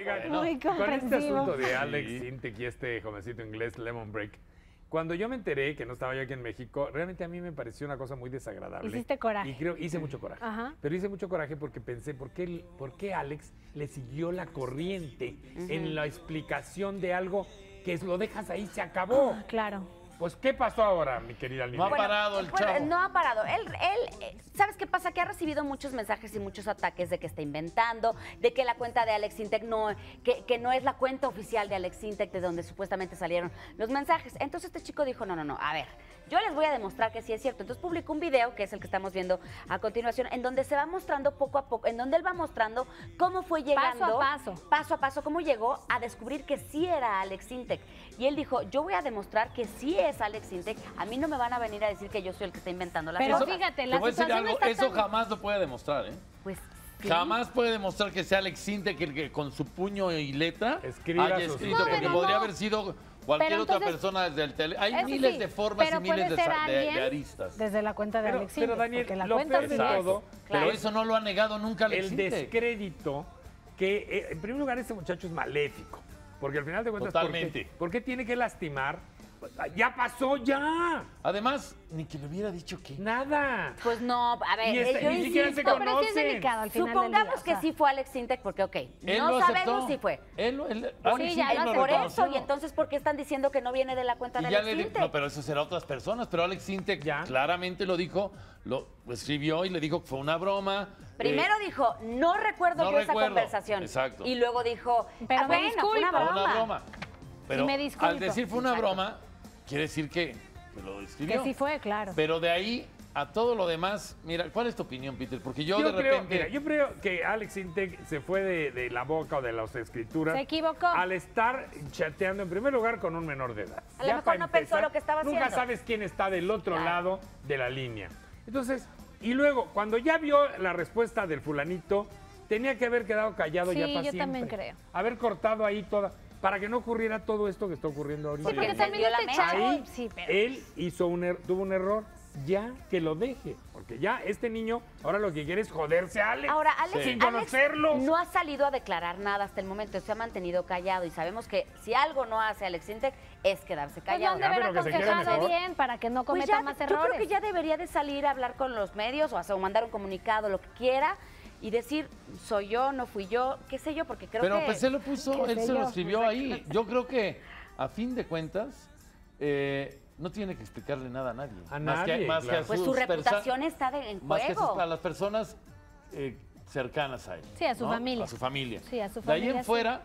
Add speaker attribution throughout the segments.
Speaker 1: Oigan,
Speaker 2: Muy
Speaker 1: con este
Speaker 2: comprensivo.
Speaker 1: asunto de Alex Sintek y este jovencito inglés, Lemon Break, cuando yo me enteré que no estaba yo aquí en México, realmente a mí me pareció una cosa muy desagradable.
Speaker 2: Hiciste coraje.
Speaker 1: Y creo, hice mucho coraje.
Speaker 2: Ajá.
Speaker 1: Pero hice mucho coraje porque pensé, ¿por qué Alex le siguió la corriente en la explicación de algo que lo dejas ahí, se acabó?
Speaker 2: Claro.
Speaker 1: Pues, ¿qué pasó ahora, mi querida Lili?
Speaker 3: No ha parado el chavo.
Speaker 4: No ha parado. ¿Sabes qué pasa? Que ha recibido muchos mensajes y muchos ataques de que está inventando, de que la cuenta de Alex Sintek que no es la cuenta oficial de Alex Sintek, de donde supuestamente salieron los mensajes. Entonces este chico dijo, no, a ver, yo les voy a demostrar que sí es cierto. Entonces publicó un video, que es el que estamos viendo a continuación, en donde se va mostrando poco a poco, en donde él va mostrando cómo fue llegando. Paso a paso, cómo llegó a descubrir que sí era Alex Sintek. Y él dijo, yo voy a demostrar que sí es Alex Sintek. A mí no me van a venir a decir que yo soy el que está inventando las
Speaker 2: Pero
Speaker 4: cosas.
Speaker 2: fíjate,
Speaker 3: Te
Speaker 2: la
Speaker 3: voy a decir
Speaker 2: situación
Speaker 3: algo,
Speaker 2: está
Speaker 3: eso
Speaker 2: tan...
Speaker 3: jamás lo puede demostrar, ¿eh?
Speaker 4: Pues sí.
Speaker 3: Jamás puede demostrar que sea Alex Sintek el que con su puño y letra
Speaker 1: Escriba
Speaker 3: haya
Speaker 1: sus
Speaker 3: escrito,
Speaker 2: No,
Speaker 3: porque
Speaker 2: pero
Speaker 3: podría
Speaker 2: no.
Speaker 3: haber sido cualquier
Speaker 2: Pero
Speaker 3: otra
Speaker 2: entonces,
Speaker 3: persona desde el tele. Hay
Speaker 2: eso
Speaker 3: miles
Speaker 2: sí,
Speaker 3: de formas y
Speaker 2: pero
Speaker 3: miles
Speaker 2: puede
Speaker 3: de,
Speaker 2: ser
Speaker 3: de
Speaker 2: alguien
Speaker 3: aristas.
Speaker 2: desde la cuenta de Alex Sintek,
Speaker 1: Pero Daniel,
Speaker 2: porque la
Speaker 1: lo
Speaker 2: cuenta
Speaker 1: peor de
Speaker 2: oficial-
Speaker 1: todo,
Speaker 3: Pero eso no lo ha negado nunca Alex
Speaker 1: el
Speaker 3: Sintek.
Speaker 1: descrédito que, en primer lugar, este muchacho es maléfico. Porque al final de cuentas,
Speaker 3: Totalmente.
Speaker 1: ¿por qué tiene que lastimar? Ya pasó, ya.
Speaker 3: Además, ni que le hubiera dicho que...
Speaker 1: Nada.
Speaker 4: Pues no, a ver, yo
Speaker 1: ni siquiera se
Speaker 4: insisto,
Speaker 2: pero sí es
Speaker 1: conocen.
Speaker 2: delicado al final del
Speaker 4: supongamos
Speaker 2: día, o
Speaker 4: que
Speaker 2: sea.
Speaker 4: sí fue Alex Sintek, porque ok,
Speaker 3: Él
Speaker 4: no
Speaker 3: lo
Speaker 4: sabemos
Speaker 3: aceptó.
Speaker 4: si fue.
Speaker 3: Alex
Speaker 2: ya
Speaker 3: Sintek
Speaker 2: lo
Speaker 3: lo
Speaker 4: Por
Speaker 3: reconoció.
Speaker 4: eso, y entonces, ¿por qué están diciendo que no viene de la cuenta
Speaker 3: Y
Speaker 4: de
Speaker 3: ya
Speaker 4: Alex
Speaker 3: le
Speaker 4: Sintek?
Speaker 3: no, pero eso será otras personas. Pero Alex Sintek
Speaker 1: Ya.
Speaker 3: claramente lo dijo, lo escribió y le dijo que fue una broma.
Speaker 4: Primero dijo, no recuerdo
Speaker 3: no
Speaker 4: yo esa
Speaker 3: recuerdo.
Speaker 4: conversación.
Speaker 3: Exacto.
Speaker 4: Y luego dijo,
Speaker 2: Pero me
Speaker 4: bueno, fue una
Speaker 2: disculpo.
Speaker 3: Fue una broma. Pero
Speaker 2: me disculpo.
Speaker 3: al decir fue una
Speaker 4: Exacto.
Speaker 3: broma, quiere decir que lo escribió.
Speaker 2: Que sí fue, claro.
Speaker 3: Pero de ahí a todo lo demás, mira, ¿cuál es tu opinión, Peter? Porque yo,
Speaker 1: Yo
Speaker 3: de
Speaker 1: creo,
Speaker 3: repente...
Speaker 1: mira, yo creo que Alex Sintek se fue de la boca o de las escrituras.
Speaker 2: Se equivocó.
Speaker 1: Al estar chateando, en primer lugar, con un menor de edad.
Speaker 4: A lo
Speaker 1: Ya
Speaker 4: mejor
Speaker 1: para
Speaker 4: no pensó lo que estaba
Speaker 1: Nunca
Speaker 4: haciendo.
Speaker 1: sabes quién está del otro
Speaker 4: Claro.
Speaker 1: lado de la línea. Entonces, y luego, cuando ya vio la respuesta del fulanito, tenía que haber quedado callado
Speaker 2: Sí,
Speaker 1: ya para
Speaker 2: yo
Speaker 1: siempre.
Speaker 2: también creo.
Speaker 1: Haber cortado ahí toda, para que no ocurriera todo esto que está ocurriendo ahorita.
Speaker 2: Sí, porque
Speaker 4: Sí.
Speaker 2: también
Speaker 4: Entendió
Speaker 2: este
Speaker 4: la
Speaker 2: chavo...
Speaker 1: Ahí
Speaker 2: Sí, pero...
Speaker 1: él hizo tuvo un error, ya que lo deje, porque ya este niño ahora lo que quiere es joderse a Alex.
Speaker 4: Ahora, Alex,
Speaker 1: sin
Speaker 4: Alex
Speaker 1: conocerlo.
Speaker 4: no ha salido a declarar nada hasta el momento, se ha mantenido callado y sabemos que si algo no hace Alex Sintek es quedarse
Speaker 2: Pues lo
Speaker 4: callado.
Speaker 2: han de haber
Speaker 1: pero que se quede
Speaker 2: aconsejado
Speaker 1: mejor.
Speaker 2: bien para que no
Speaker 4: Pues
Speaker 2: cometa
Speaker 4: ya,
Speaker 2: más
Speaker 4: yo
Speaker 2: errores.
Speaker 4: creo que ya debería de salir a hablar con los medios o mandar un comunicado, lo que quiera, y decir, soy yo, no fui yo, qué sé yo, porque creo
Speaker 3: Pero
Speaker 4: que...
Speaker 3: pues él lo puso,
Speaker 2: qué
Speaker 3: él
Speaker 2: sé
Speaker 3: se lo
Speaker 2: yo.
Speaker 3: escribió ahí. Yo creo que, a fin de cuentas, no tiene que explicarle nada a nadie.
Speaker 1: A
Speaker 3: Más que-
Speaker 1: nadie,
Speaker 3: más que
Speaker 1: claro.
Speaker 3: a
Speaker 4: Pues
Speaker 3: sus
Speaker 4: su
Speaker 3: persa-
Speaker 4: reputación está en
Speaker 3: Más que
Speaker 4: juego.
Speaker 3: a las personas cercanas a él.
Speaker 2: Sí, a su
Speaker 3: ¿no?
Speaker 2: familia.
Speaker 3: A su familia.
Speaker 2: Sí, a su
Speaker 3: De ahí
Speaker 2: familia,
Speaker 3: en
Speaker 2: sí.
Speaker 3: fuera,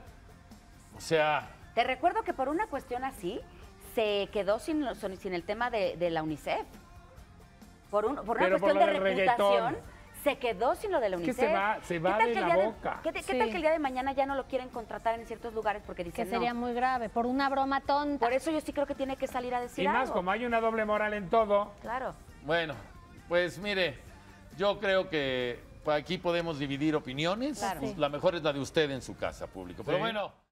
Speaker 3: o sea,
Speaker 4: Te recuerdo que por una cuestión así se quedó sin el tema de la UNICEF. Por una
Speaker 1: Pero por
Speaker 4: cuestión
Speaker 1: lo
Speaker 4: de
Speaker 1: del
Speaker 4: reputación,
Speaker 1: reggaetón.
Speaker 4: se quedó sin lo de la
Speaker 1: que
Speaker 4: UNICEF.
Speaker 1: se va
Speaker 4: ¿Qué tal
Speaker 1: de
Speaker 4: que el
Speaker 1: la
Speaker 4: día
Speaker 1: boca?
Speaker 4: ¿Qué
Speaker 2: Sí.
Speaker 4: tal que el día de mañana ya no lo quieren contratar en ciertos lugares porque
Speaker 2: Que
Speaker 4: dicen
Speaker 2: sería
Speaker 4: no?
Speaker 2: muy grave, por una broma tonta.
Speaker 4: Por eso yo sí creo que tiene que salir a decir
Speaker 1: Y más,
Speaker 4: algo.
Speaker 1: como hay una doble moral en todo.
Speaker 4: Claro.
Speaker 3: bueno, pues mire, yo creo que aquí podemos dividir opiniones.
Speaker 4: Claro.
Speaker 3: Pues, la mejor es la de usted en su casa, público. Pero
Speaker 1: Sí.
Speaker 3: bueno.